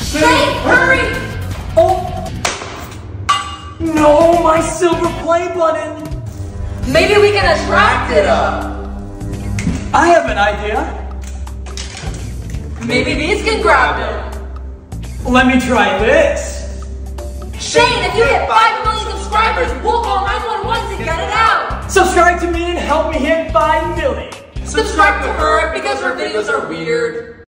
Shane, hurry! Oh! No, my silver play button! Maybe we can attract it up. I have an idea. Maybe these can grab it. Let me try this. Shane, if you hit 5 million subscribers, we'll call 911 to get it out. Subscribe to me and help me hit 5 million. Subscribe to her because her videos are weird.